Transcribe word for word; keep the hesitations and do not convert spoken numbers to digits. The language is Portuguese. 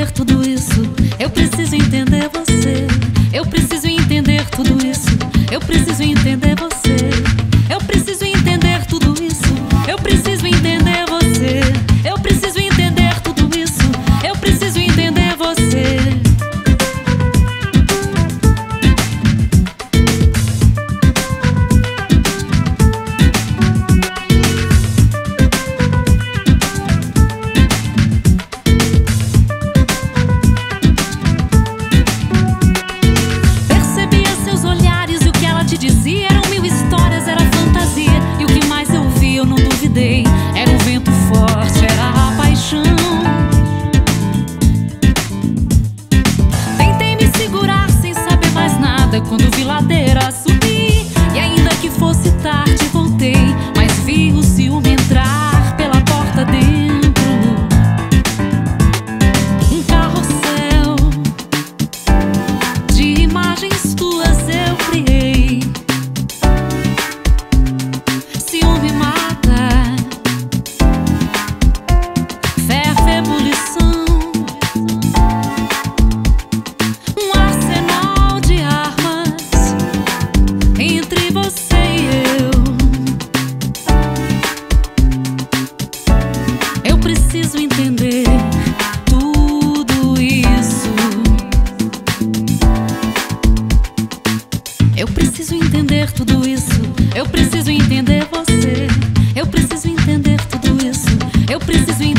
entender tudo isso. Eu preciso entender você. Eu preciso entender tudo isso. Eu preciso entender você. Eu preciso entender tudo isso. Eu preciso entender você. Eu preciso entender tudo isso. Eu preciso entender você. Dizia, eram mil histórias, era fantasia. E o que mais eu vi, eu não duvidei. Era um vento forte, era a paixão. Tentei me segurar sem saber mais nada quando vi ladeira subir. E ainda que fosse tarde, voltei, mas vi o ciúme entrar pela porta dentro. Um carrossel de imagens tuas eu criei. Ciúme mata, ferve ebulição. Um arsenal de armas entre você e eu. Eu preciso entender tudo isso. Eu preciso entender tudo isso. Eu preciso entender você. Eu preciso entender tudo isso. Eu preciso entender